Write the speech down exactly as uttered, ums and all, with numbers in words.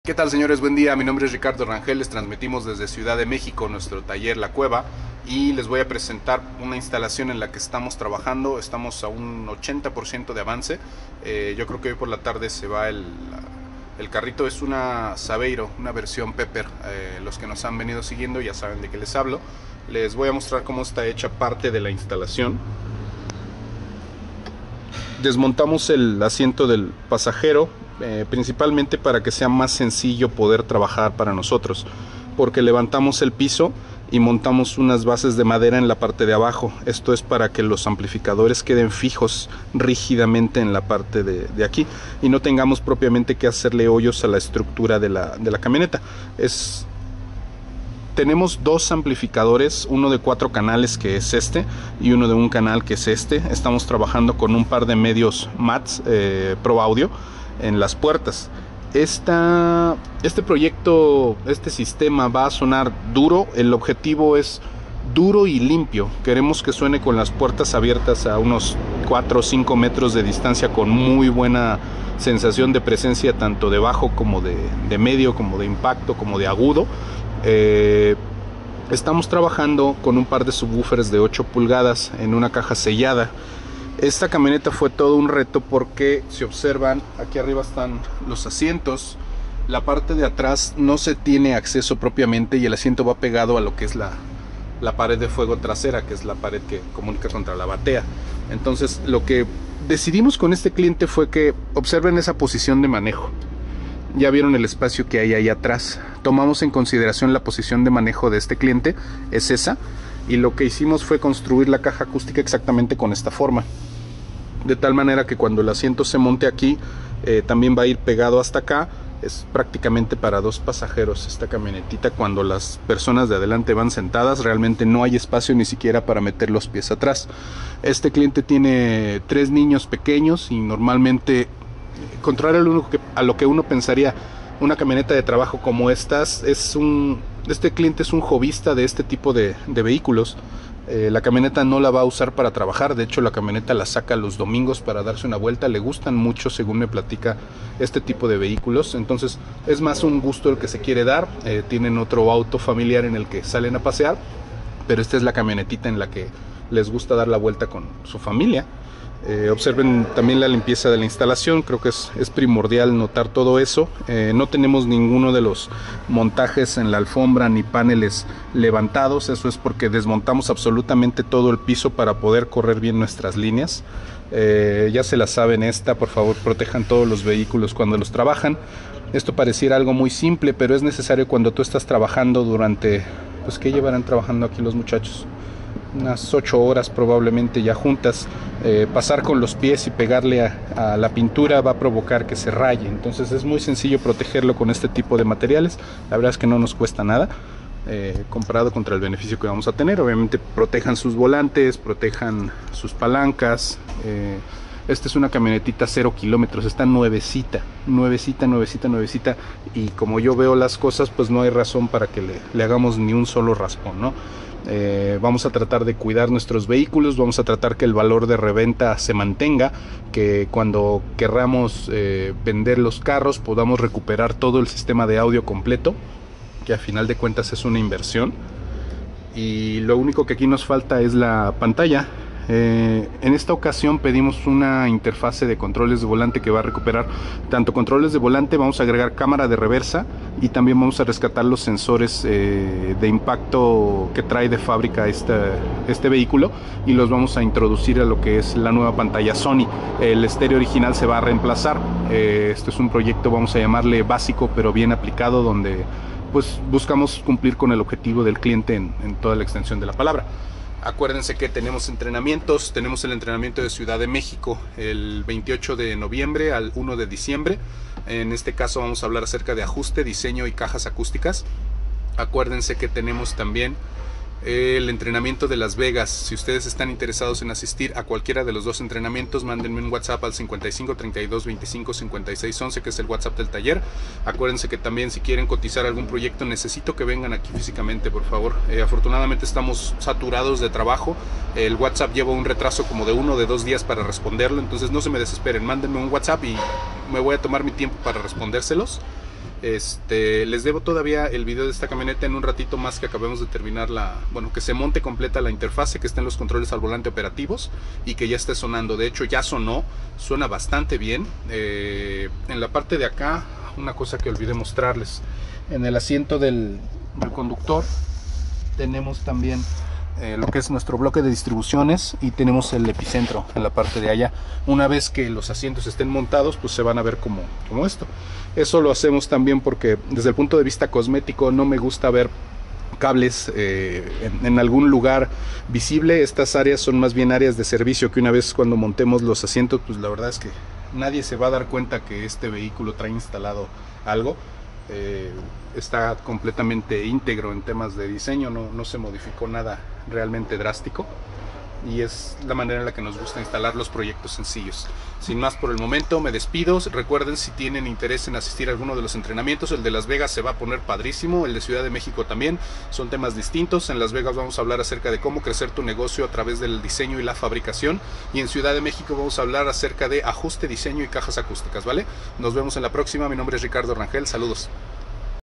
¿Qué tal, señores? Buen día, mi nombre es Ricardo Rangel, les transmitimos desde Ciudad de México nuestro taller La Cueva y les voy a presentar una instalación en la que estamos trabajando. Estamos a un ochenta por ciento de avance. Eh, yo creo que hoy por la tarde se va el, el carrito. Es una Saveiro, una versión Pepper. Eh, los que nos han venido siguiendo ya saben de qué les hablo. Les voy a mostrar cómo está hecha parte de la instalación. Desmontamos el asiento del pasajero, eh, principalmente para que sea más sencillo poder trabajar para nosotros, porque levantamos el piso y montamos unas bases de madera en la parte de abajo. Esto es para que los amplificadores queden fijos rígidamente en la parte de, de aquí y no tengamos propiamente que hacerle hoyos a la estructura de la, de la camioneta. Es... Tenemos dos amplificadores, uno de cuatro canales que es este y uno de un canal que es este. Estamos trabajando con un par de medios M A T S eh, Pro Audio en las puertas. Esta, este proyecto, este sistema va a sonar duro. El objetivo es duro y limpio. Queremos que suene con las puertas abiertas a unos cuatro o cinco metros de distancia, con muy buena sensación de presencia, tanto de bajo como de, de medio, como de impacto, como de agudo. Eh, estamos trabajando con un par de subwoofers de ocho pulgadas en una caja sellada. Esta camioneta fue todo un reto porque, si observan, aquí arriba están los asientos. La parte de atrás no se tiene acceso propiamente y el asiento va pegado a lo que es la, la pared de fuego trasera, que es la pared que comunica contra la batea. Entonces, lo que decidimos con este cliente fue que observen esa posición de manejo. Ya vieron el espacio que hay ahí atrás. Tomamos en consideración la posición de manejo de este cliente, es esa, y lo que hicimos fue construir la caja acústica exactamente con esta forma, de tal manera que cuando el asiento se monte aquí, eh, también va a ir pegado hasta acá. Es prácticamente para dos pasajeros esta camionetita. Cuando las personas de adelante van sentadas, realmente no hay espacio ni siquiera para meter los pies atrás. Este cliente tiene tres niños pequeños y normalmente, contrario a lo, que, a lo que uno pensaría, una camioneta de trabajo como estas, es un, este cliente es un hobbyista de este tipo de, de vehículos. Eh, la camioneta no la va a usar para trabajar. De hecho, la camioneta la saca los domingos para darse una vuelta. Le gustan mucho, según me platica, este tipo de vehículos. Entonces es más un gusto el que se quiere dar. Eh, tienen otro auto familiar en el que salen a pasear, pero esta es la camionetita en la que les gusta dar la vuelta con su familia. Eh, observen también la limpieza de la instalación. Creo que es, es primordial notar todo eso. Eh, no tenemos ninguno de los montajes en la alfombra ni paneles levantados. Eso es porque desmontamos absolutamente todo el piso para poder correr bien nuestras líneas. Eh, ya se la saben esta, por favor protejan todos los vehículos cuando los trabajan. Esto pareciera algo muy simple, pero es necesario cuando tú estás trabajando durante, pues, ¿qué llevarán trabajando aquí los muchachos? Unas ocho horas probablemente ya juntas. Eh, pasar con los pies y pegarle a, a la pintura va a provocar que se raye. Entonces es muy sencillo protegerlo con este tipo de materiales. La verdad es que no nos cuesta nada, eh, comparado contra el beneficio que vamos a tener. Obviamente protejan sus volantes, protejan sus palancas. eh, Esta es una camionetita cero kilómetros, está nuevecita, nuevecita, nuevecita, nuevecita. Y como yo veo las cosas, pues no hay razón para que le, le hagamos ni un solo raspón, ¿no? Eh, vamos a tratar de cuidar nuestros vehículos, vamos a tratar que el valor de reventa se mantenga, que cuando querramos eh, vender los carros podamos recuperar todo el sistema de audio completo, que a final de cuentas es una inversión. Y lo único que aquí nos falta es la pantalla. Eh, en esta ocasión pedimos una interfase de controles de volante que va a recuperar tanto controles de volante, vamos a agregar cámara de reversa y también vamos a rescatar los sensores eh, de impacto que trae de fábrica este, este vehículo, y los vamos a introducir a lo que es la nueva pantalla Sony. El estéreo original se va a reemplazar. Eh, esto es un proyecto, vamos a llamarle básico pero bien aplicado, donde pues buscamos cumplir con el objetivo del cliente en, en toda la extensión de la palabra. Acuérdense que tenemos entrenamientos. Tenemos el entrenamiento de Ciudad de México el veintiocho de noviembre al uno de diciembre. En este caso vamos a hablar acerca de ajuste, diseño y cajas acústicas. Acuérdense que tenemos también el entrenamiento de Las Vegas. Si ustedes están interesados en asistir a cualquiera de los dos entrenamientos, mándenme un WhatsApp al cincuenta y cinco, treinta y dos, veinticinco, cincuenta y seis, once, que es el WhatsApp del taller. Acuérdense que también, si quieren cotizar algún proyecto, necesito que vengan aquí físicamente, por favor. Eh, afortunadamente estamos saturados de trabajo. El WhatsApp lleva un retraso como de uno o de dos días para responderlo, entonces no se me desesperen, mándenme un WhatsApp y me voy a tomar mi tiempo para respondérselos. Este, les debo todavía el video de esta camioneta en un ratito más que acabemos de terminar la, bueno, que se monte completa la interfase, que estén los controles al volante operativos y que ya esté sonando. De hecho ya sonó, suena bastante bien. Eh, en la parte de acá, una cosa que olvidé mostrarles, en el asiento del, del conductor tenemos también eh, lo que es nuestro bloque de distribuciones y tenemos el epicentro en la parte de allá. Una vez que los asientos estén montados, pues se van a ver como, como esto. Eso lo hacemos también porque desde el punto de vista cosmético no me gusta ver cables eh, en, en algún lugar visible. Estas áreas son más bien áreas de servicio que una vez cuando montemos los asientos, pues la verdad es que nadie se va a dar cuenta que este vehículo trae instalado algo. Eh, está completamente íntegro en temas de diseño, no, no se modificó nada realmente drástico y es la manera en la que nos gusta instalar los proyectos sencillos. Sin más por el momento, me despido. Recuerden, si tienen interés en asistir a alguno de los entrenamientos, el de Las Vegas se va a poner padrísimo, el de Ciudad de México también, son temas distintos. En Las Vegas vamos a hablar acerca de cómo crecer tu negocio a través del diseño y la fabricación, y en Ciudad de México vamos a hablar acerca de ajuste, diseño y cajas acústicas, ¿vale? Nos vemos en la próxima. Mi nombre es Ricardo Rangel, saludos.